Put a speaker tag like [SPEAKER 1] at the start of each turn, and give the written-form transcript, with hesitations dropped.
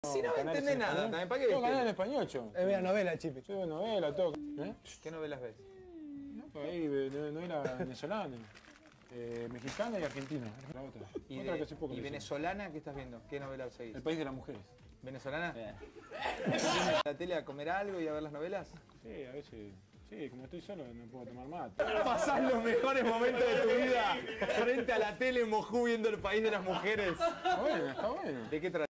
[SPEAKER 1] Si no entendés nada, también, ¿para qué
[SPEAKER 2] Tengo canal en
[SPEAKER 1] viste?
[SPEAKER 2] español, yo.
[SPEAKER 3] Veo novela, Chipi.
[SPEAKER 2] Yo veo novela, todo.
[SPEAKER 1] ¿Qué novelas ves?
[SPEAKER 2] No, pues ahí novela venezolana, mexicana y argentina. La otra. Otra que hace poco.
[SPEAKER 1] ¿Y
[SPEAKER 2] que
[SPEAKER 1] venezolana qué estás viendo? ¿Qué novela
[SPEAKER 2] hice.
[SPEAKER 1] seguís?
[SPEAKER 2] El país de las mujeres.
[SPEAKER 1] ¿Venezolana? ¿A la tele a comer algo y a ver las novelas?
[SPEAKER 2] Sí, a veces. Sí, como estoy solo no puedo tomar mate.
[SPEAKER 1] Pasás los mejores momentos de tu vida frente a la tele en Moscú viendo el país de las mujeres.
[SPEAKER 2] Está bueno, está bueno.
[SPEAKER 1] ¿De qué trata?